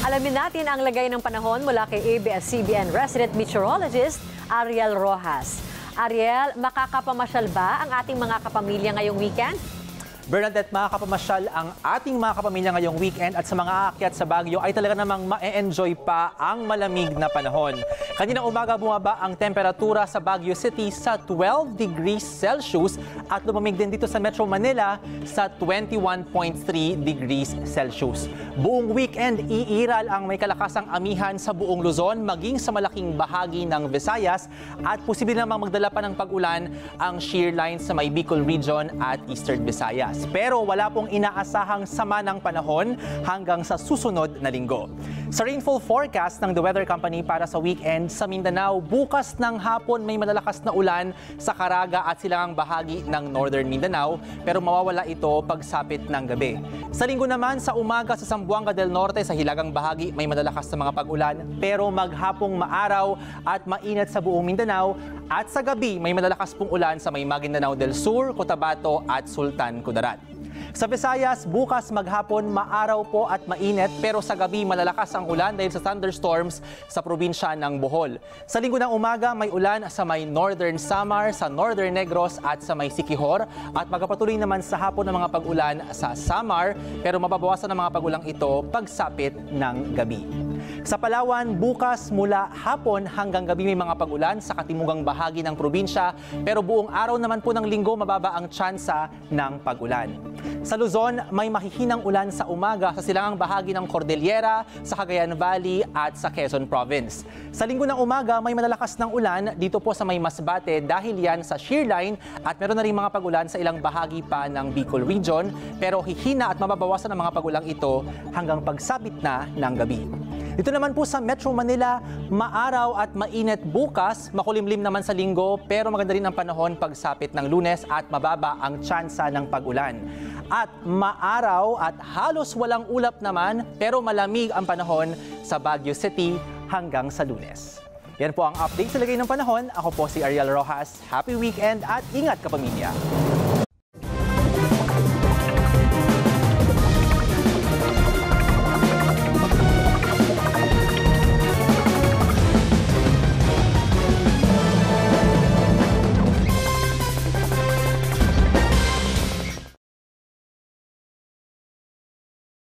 Alamin natin ang lagay ng panahon mula kay ABS-CBN resident meteorologist Ariel Rojas. Ariel, makakapamasyal ba ang ating mga kapamilya ngayong weekend? Bernadette, makakapamasyal ang ating mga kapamilya ngayong weekend at sa mga aakyat sa Baguio ay talaga namang ma-enjoy pa ang malamig na panahon. Kaninang umaga bumaba ang temperatura sa Baguio City sa 12 degrees Celsius at lumamig din dito sa Metro Manila sa 21.3 degrees Celsius. Buong weekend, iiral ang may kalakasang amihan sa buong Luzon maging sa malaking bahagi ng Visayas at posible namang magdala pa ng pag-ulan ang shear line sa may Bicol Region at Eastern Visayas. Pero wala pong inaasahang sama ng panahon hanggang sa susunod na linggo. Sa rainfall forecast ng The Weather Company para sa weekend sa Mindanao, bukas ng hapon may malalakas na ulan sa Caraga at silangang bahagi ng Northern Mindanao, pero mawawala ito pagsapit ng gabi. Sa linggo naman, sa umaga sa Zamboanga del Norte sa hilagang bahagi may malalakas na mga pag-ulan, pero maghapong maaraw at mainit sa buong Mindanao at sa gabi may malalakas pong ulan sa may Maguindanao del Sur, Cotabato at Sultan Kudarat. Sa Visayas, bukas maghapon maaraw po at mainit pero sa gabi malalakas ang ulan dahil sa thunderstorms sa probinsya ng Bohol. Sa linggo ng umaga may ulan sa may Northern Samar, sa Northern Negros at sa may Siquijor at magpapatuloy naman sa hapon ng mga pag-ulan sa Samar pero mababawasan ang mga pag-ulang ito pagsapit ng gabi. Sa Palawan, bukas mula hapon hanggang gabi may mga pag-ulan sa katimugang bahagi ng probinsya pero buong araw naman po ng linggo mababa ang tsansa ng pag-ulan. Sa Luzon, may mahihinang ulan sa umaga sa silangang bahagi ng Cordillera, sa Cagayan Valley at sa Quezon Province. Sa linggo ng umaga, may malalakas ng ulan dito po sa may Masbate dahil yan sa shear line at meron na rin mga pag-ulan sa ilang bahagi pa ng Bicol Region pero hihina at mababawasan ang mga pag-ulang ito hanggang pagsapit na ng gabi. Dito naman po sa Metro Manila, maaraw at mainit bukas, makulimlim naman sa linggo pero maganda rin ang panahon pagsapit ng Lunes at mababa ang tsansa ng pag-ulan. At maaraw at halos walang ulap naman pero malamig ang panahon sa Baguio City hanggang sa Lunes. Yan po ang update sa lagay ng panahon. Ako po si Ariel Rojas. Happy weekend at ingat kapamilya!